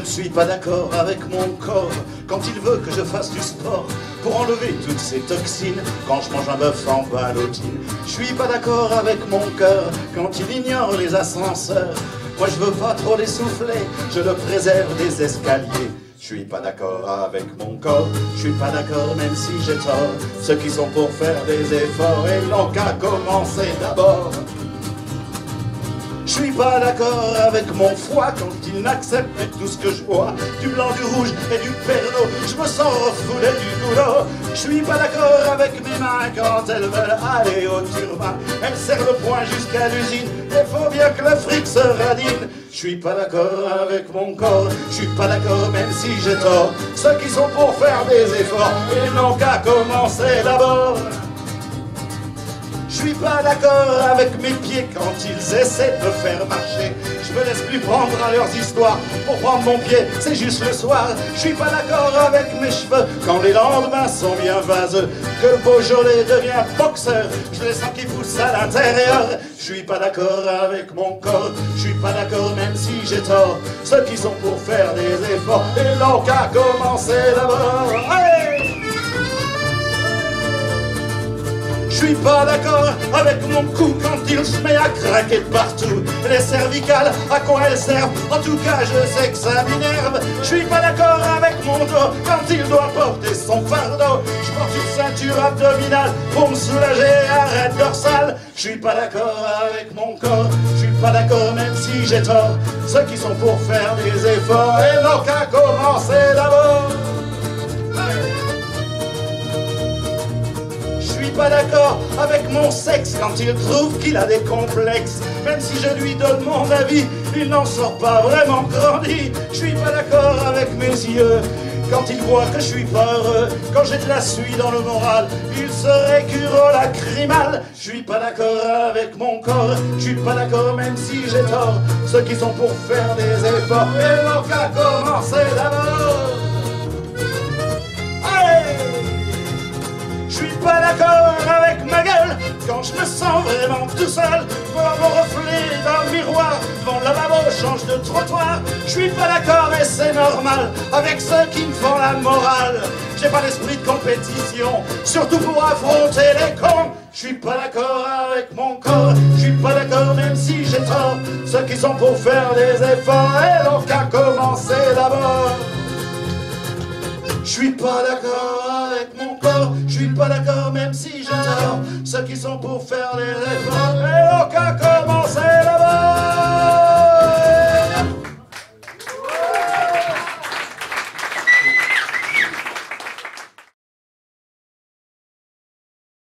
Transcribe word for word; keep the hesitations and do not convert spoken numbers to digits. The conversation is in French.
suis pas d'accord avec mon corps quand il veut que je fasse du sport pour enlever toutes ces toxines quand je mange un bœuf en ballotine. Je suis pas d'accord avec mon cœur quand il ignore les ascenseurs. Moi je veux pas trop les souffler, je le préserve des escaliers. Je suis pas d'accord avec mon corps, je suis pas d'accord même si j'ai tort. Ceux qui sont pour faire des efforts et n'ont qu'à commencer d'abord. Je suis pas d'accord avec mon foie quand il n'accepte plus tout ce que je vois. Du blanc, du rouge et du pernod, je me sens refoulé du boulot. Je suis pas d'accord avec mes mains quand elles veulent aller au turbin. Elles serrent le poing jusqu'à l'usine, il faut bien que le fric se radine. Je suis pas d'accord avec mon corps, je suis pas d'accord même si j'ai tort. Ceux qui sont pour faire des efforts, ils n'ont qu'à commencer d'abord. Je suis pas d'accord avec mes pieds quand ils essaient de me faire marcher. Je me laisse plus prendre à leurs histoires. Pour prendre mon pied, c'est juste le soir. Je suis pas d'accord avec mes cheveux quand les lendemains sont bien vaseux. Que le Beaujolais devient boxeur, je les sens qui poussent à l'intérieur. Je suis pas d'accord avec mon corps, je suis pas d'accord même si j'ai tort. Ceux qui sont pour faire des efforts, ils n'ont qu'à commencer d'abord. Hey! Je suis pas d'accord avec mon cou quand il se met à craquer de partout. Les cervicales, à quoi elles servent? En tout cas, je sais que ça m'énerve. Je suis pas d'accord avec mon dos quand il doit porter son fardeau. Je porte une ceinture abdominale pour me soulager, arrête dorsale. Je suis pas d'accord avec mon corps, je suis pas d'accord même si j'ai tort. Ceux qui sont pour faire des efforts et n'ont qu'à commencer d'abord. Je suis pas d'accord avec mon sexe quand il trouve qu'il a des complexes. Même si je lui donne mon avis, il n'en sort pas vraiment grandi. Je suis pas d'accord avec mes yeux quand il voit que je suis pas heureux. Quand j'ai de la suie dans le moral, il serait lacrymal. Je suis pas d'accord avec mon corps, je suis pas d'accord même si j'ai tort. Ceux qui sont pour faire des efforts, ils n'ont qu'à commencer d'abord. Je suis pas d'accord avec ma gueule quand je me sens vraiment tout seul. Voir mon reflet dans le miroir, devant le lavabo, change de trottoir. Je suis pas d'accord et c'est normal avec ceux qui me font la morale. J'ai pas l'esprit de compétition, surtout pour affronter les cons. Je suis pas d'accord avec mon corps, je suis pas d'accord même si j'ai tort. Ceux qui sont pour faire des efforts, et n'ont qu'à commencer d'abord. Je suis pas d'accord avec mon corps, je suis pas d'accord même si j'ai tort. Ceux qui sont pour faire les efforts, et n'ont qu'à commencer.